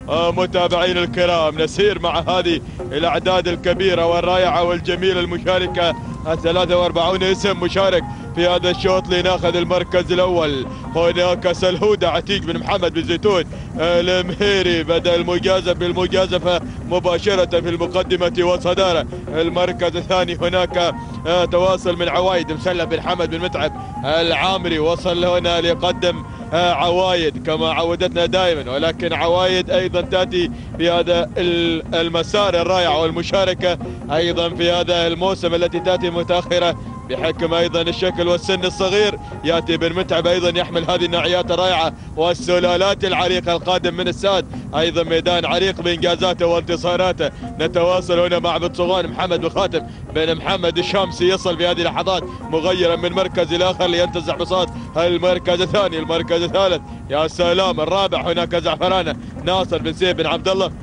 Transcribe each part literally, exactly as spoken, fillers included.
متابعين الكرام نسير مع هذه الأعداد الكبيرة والرائعة والجميلة المشاركة، ثلاثة وأربعين اسم مشارك في هذا الشوط لناخذ المركز الأول. هناك سلهودة عتيق بن محمد بن زيتون المهيري بدأ المجازفة بالمجازفة مباشرة في المقدمة وصدارة. المركز الثاني هناك تواصل من عوايد مسلم بن حمد بن متعب العامري، وصل هنا ليقدم عوايد كما عودتنا دائما، ولكن عوايد ايضا تاتي في هذا المسار الرائع والمشاركه ايضا في هذا الموسم التي تاتي متاخره بحكم ايضا الشكل والسن الصغير. ياتي بن متعب ايضا يحمل هذه النوعيات الرائعه والسلالات العريقه القادم من الساد، ايضا ميدان عريق بانجازاته وانتصاراته. نتواصل هنا مع بن صغان محمد بن خاتم بن محمد الشامسي، يصل في هذه اللحظات مغيرا من مركز الى اخر لينتزع بساط المركز الثاني. المركز الثالث يا سلام الرابع هناك زعفرانه ناصر بن سيف بن عبد الله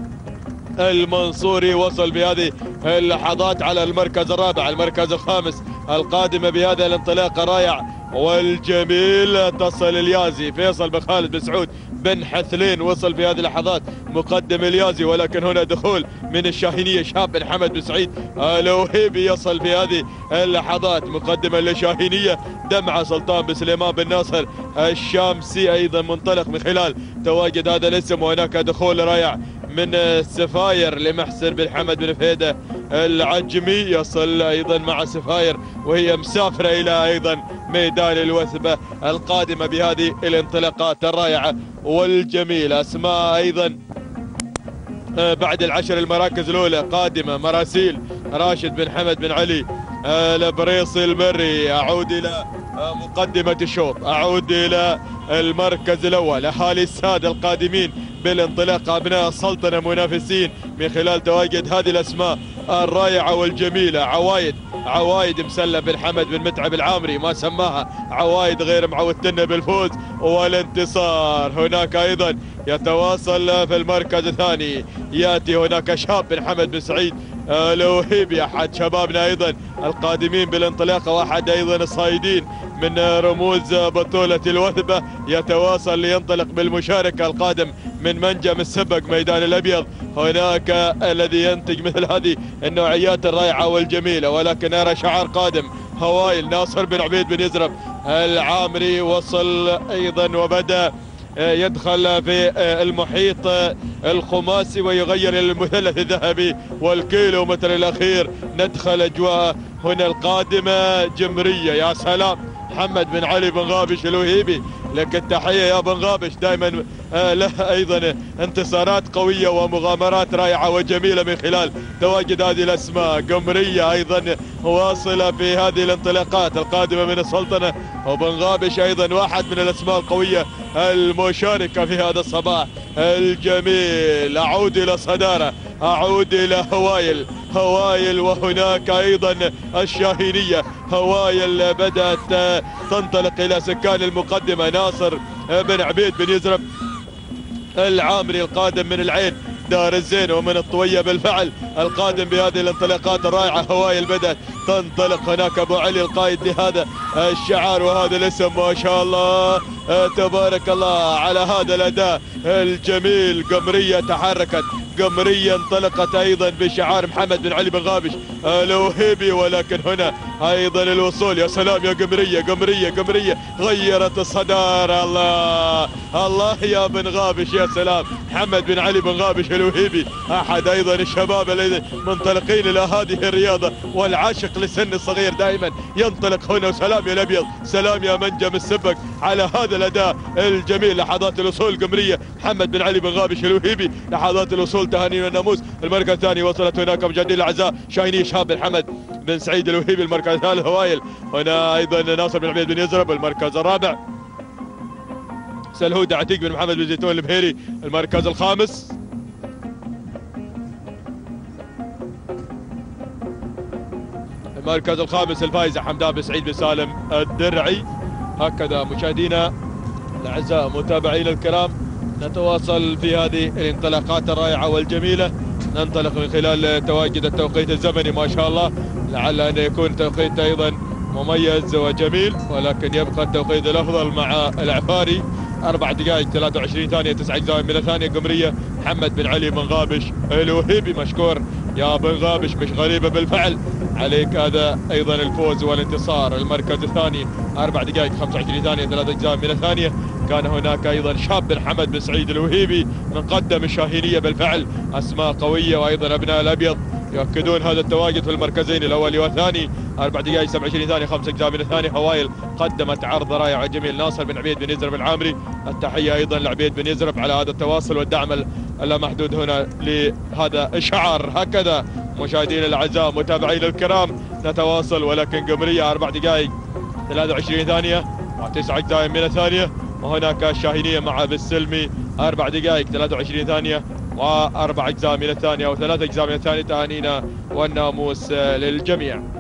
المنصوري، وصل بهذه اللحظات على المركز الرابع. المركز الخامس القادمة بهذا الانطلاق الرائع والجميل تصل اليازي فيصل بن خالد بن سعود بن حثلين، وصل في هذه اللحظات مقدم اليازي، ولكن هنا دخول من الشاهينية شاب بن حمد بن سعيد الوهيبي، يصل في هذه اللحظات مقدما لشاهينية دمعة سلطان بن سليمان بن ناصر الشامسي، ايضا منطلق من خلال تواجد هذا الاسم. وهناك دخول رائع من سفاير لمحسن بن حمد بن فهيدة العجمي، يصل ايضا مع سفاير وهي مسافرة الى ايضا ميدان الوثبة القادمة بهذه الانطلاقات الرائعة والجميلة. اسماء ايضا بعد العشر المراكز الاولى قادمة مراسيل راشد بن حمد بن علي البريصي المري. اعود الى مقدمة الشوط، اعود الى المركز الاول اهالي الساد القادمين بالانطلاق ابناء السلطنة منافسين من خلال تواجد هذه الاسماء الرائعة والجميلة. عوايد عوايد مسلم بن حمد بن متعب العامري ما سماها عوايد غير معودتنا بالفوز والانتصار. هناك ايضا يتواصل في المركز الثاني ياتي هناك شاب بن حمد بن سعيد الوهيبي احد شبابنا ايضا القادمين بالانطلاقه، واحد ايضا الصايدين من رموز بطولة الوثبة، يتواصل لينطلق بالمشاركة القادم من منجم السبق ميدان الابيض. هناك الذي ينتج مثل هذه النوعيات الرائعة والجميلة، ولكن ارى شعار قادم هوايل ناصر بن عبيد بن يزرب العامري، وصل ايضا وبدأ يدخل في المحيط الخماسي ويغير المثلث الذهبي والكيلو متر الاخير. ندخل اجواء هنا القادمة جمرية. يا سلام محمد بن علي بن غابش الوهيبي، لك التحية يا بن غابش، دائما له ايضا انتصارات قوية ومغامرات رائعة وجميلة من خلال تواجد هذه الاسماء. قمرية ايضا واصلة في هذه الانطلاقات القادمة من السلطنة، وبن غابش ايضا واحد من الاسماء القوية المشاركة في هذا الصباح الجميل. اعود الى صدارة، اعود الى هوايل هوايل وهناك ايضا الشاهينية. هوايل بدأت تنطلق الى سكان المقدمة، ناصر بن عبيد بن يزرب العامري القادم من العين دار الزين ومن الطوية بالفعل القادم بهذه الانطلاقات الرائعة. هوايل بدأت تنطلق. هناك ابو علي القائد لهذا الشعار وهذا الاسم، ما شاء الله تبارك الله على هذا الاداء الجميل. قمرية تحركت، قمرية انطلقت ايضا بشعار محمد بن علي بن غابش الوهيبي، ولكن هنا ايضا الوصول. يا سلام يا قمرية قمرية قمرية غيرت الصدارة. الله الله يا بن غابش، يا سلام محمد بن علي بن غابش الوهيبي احد ايضا الشباب الذين منطلقين الى هذه الرياضة والعاشق للسن الصغير دائما ينطلق هنا. وسلام يا الابيض، سلام يا منجم السبق على هذا الاداء الجميل. لحظات الوصول قمرية محمد بن علي بن غابش الوهيبي، لحظات الوصول تهاني والناموس. المركز الثاني وصلت هناك مجاهدين الاعزاء شاهيني شهاب بن حمد بن سعيد الوهيبي. المركز الثالث هوايل، هنا ايضا ناصر بن عبيد بن يزرب. المركز الرابع سلهود عتيق بن محمد بن زيتون المهيري. المركز الخامس المركز الخامس الفائزة حمدان بن سعيد بن سالم الدرعي. هكذا مشاهدينا الاعزاء متابعينا الكرام نتواصل في هذه الانطلاقات الرائعة والجميلة. ننطلق من خلال تواجد التوقيت الزمني ما شاء الله، لعل ان يكون توقيت ايضا مميز وجميل، ولكن يبقى التوقيت الافضل مع العفاري أربع دقائق ثلاثة وعشرين ثانية تسعة أجزاء من الثانية. قمرية محمد بن علي بن غابش الوهيبي مشكور يا بن غابش، مش غريبة بالفعل عليك هذا أيضا الفوز والانتصار. المركز الثاني أربع دقائق خمسة وعشرين ثانية ثلاثة أجزاء من الثانية. كان هناك أيضا شاب بن حمد بن سعيد الوهيبي من قدم الشاهينية بالفعل، أسماء قوية وأيضا أبناء الأبيض يؤكدون هذا التواجد في المركزين الأول والثاني. أربع دقائق سبعة وعشرين ثانية خمسة أجزاء من الثانية. هوايل قدمت عرض رائع جميل. ناصر بن عبيد بن يزرب العامري، التحية أيضا لعبيد بن يزرب على هذا التواصل والدعم اللامحدود هنا لهذا الشعار. هكذا مشاهدينا الأعزاء متابعينا الكرام نتواصل، ولكن قمرية أربع دقائق ثلاثة وعشرين ثانية وتسعة أجزاء من الثانية. وهناك الشاهينية مع بالسلمي أربع دقائق ثلاثة وعشرين ثانية وأربع أجزاء من الثانية وثلاث أجزاء من الثانية. تهانينا والناموس للجميع.